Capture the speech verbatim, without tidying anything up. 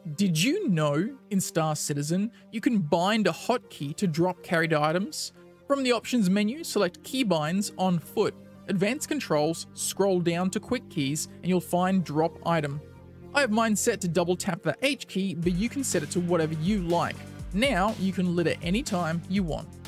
Did you know in Star Citizen you can bind a hotkey to drop carried items? From the options menu, select keybinds on foot. Advanced controls, scroll down to quick keys and you'll find drop item. I have mine set to double tap the H key, but you can set it to whatever you like. Now you can litter anytime you want.